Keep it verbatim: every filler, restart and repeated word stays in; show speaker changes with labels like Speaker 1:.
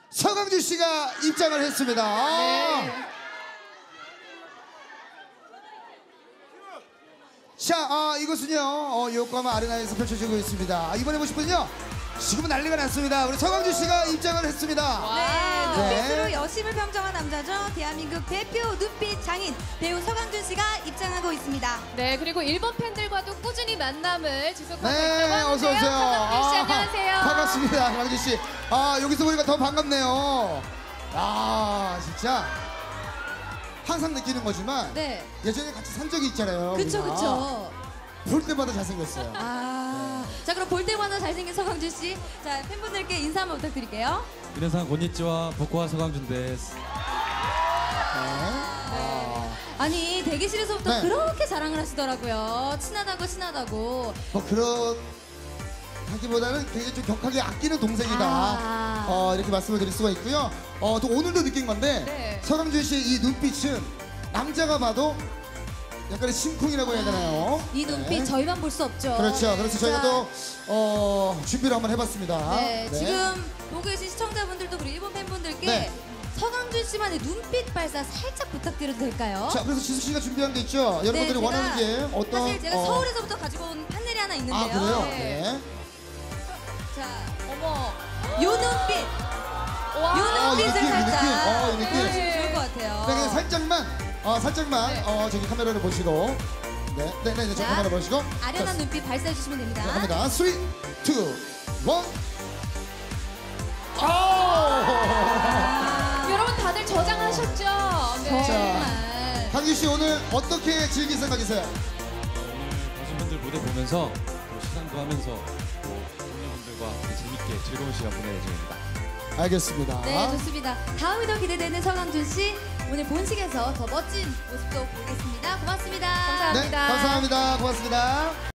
Speaker 1: 서강준 씨가 입장을 했습니다.
Speaker 2: 네.
Speaker 1: 자, 아, 이것은요 어, 요코하마 아레나에서 펼쳐지고 있습니다. 아, 이번에 보실 분은요 지금은 난리가 났습니다. 우리 서강준 씨가 입장을 했습니다.
Speaker 3: 네, 눈빛으로
Speaker 1: 네.
Speaker 3: 여심을 평정한 남자죠. 대한민국 대표 눈빛 장인 배우 서강준 씨가 입장하고 있습니다.
Speaker 2: 네, 그리고 일본 팬들과도 꾸준히 만남을 지속하고
Speaker 1: 네,
Speaker 2: 있다고
Speaker 1: 어서
Speaker 2: 하는데요.
Speaker 1: 오세요.
Speaker 2: 서강준 씨,
Speaker 1: 아,
Speaker 2: 안녕하세요.
Speaker 1: 반갑습니다, 강준 씨. 아, 여기서 보니까 더 반갑네요. 아, 진짜 항상 느끼는 거지만
Speaker 3: 네,
Speaker 1: 예전에 같이 산 적이 있잖아요.
Speaker 3: 그쵸
Speaker 1: 우리가.
Speaker 3: 그쵸.
Speaker 1: 볼 때마다 잘생겼어요.
Speaker 3: 아, 자 그럼 볼 때마다 잘생긴 서강준 씨, 자 팬분들께 인사 한번 부탁드릴게요.
Speaker 4: 皆さんこんにちは僕は 서강준です
Speaker 1: 네.
Speaker 3: 아니 대기실에서부터
Speaker 1: 네.
Speaker 3: 그렇게 자랑을 하시더라고요. 친하다고 친하다고.
Speaker 1: 뭐 그런 하기보다는 굉장히 좀 격하게 아끼는 동생이다.
Speaker 3: 아.
Speaker 1: 어, 이렇게 말씀을 드릴 수가 있고요. 어, 또 오늘도 느낀 건데
Speaker 2: 네.
Speaker 1: 서강준 씨의 이 눈빛은 남자가 봐도 약간의 심쿵이라고 해야 되나요?
Speaker 3: 이 눈빛
Speaker 1: 네.
Speaker 3: 저희만 볼 수 없죠.
Speaker 1: 그렇죠. 그래서 저희가
Speaker 3: 자,
Speaker 1: 또 어, 준비를 한번 해봤습니다.
Speaker 3: 네, 지금 보고 계신 시청자분들도 그리고 일본 팬분들께
Speaker 1: 네.
Speaker 3: 서강준 씨만의 눈빛 발사 살짝 부탁드려도 될까요?
Speaker 1: 자, 그래서 지수 씨가 준비한 게 있죠. 여러분들이
Speaker 3: 네,
Speaker 1: 원하는 게 어떤
Speaker 3: 사실 제가
Speaker 1: 어,
Speaker 3: 서울에서부터 가지고 온 판넬이 하나 있는데요.
Speaker 1: 아, 그래요?
Speaker 2: 네.
Speaker 1: 네.
Speaker 3: 자,
Speaker 2: 어머.
Speaker 3: 요 눈빛,
Speaker 2: 와.
Speaker 3: 요
Speaker 1: 아, 이
Speaker 3: 눈빛을
Speaker 1: 느낌, 이
Speaker 3: 살짝
Speaker 1: 느낌. 어, 이 느낌.
Speaker 3: 보여주시면 좋을 것 같아요.
Speaker 1: 네, 그냥 살짝만, 어, 살짝만,
Speaker 2: 네.
Speaker 1: 어, 저기 카메라를 보시고, 네, 네, 네, 네, 저
Speaker 3: 자,
Speaker 1: 카메라 보시고,
Speaker 3: 아련한
Speaker 1: 자,
Speaker 3: 눈빛 발사해 주시면 됩니다.
Speaker 1: 자, 갑니다. 쓰리, 투, 원. 아!
Speaker 2: 여러분 다들 저장하셨죠? 네.
Speaker 3: 정말.
Speaker 1: 강규 씨 오늘 어떻게 즐길 생각이세요?
Speaker 4: 오늘 가수분들 무대 보면서 또 시상도 하면서 또 동료분들과 재밌게 즐거운 시간 보낼 예정입니다.
Speaker 1: 알겠습니다.
Speaker 3: 네, 좋습니다. 다음이 더 기대되는 서강준 씨, 오늘 본식에서 더 멋진 모습도 보겠습니다. 고맙습니다.
Speaker 2: 감사합니다.
Speaker 1: 네, 감사합니다. 고맙습니다.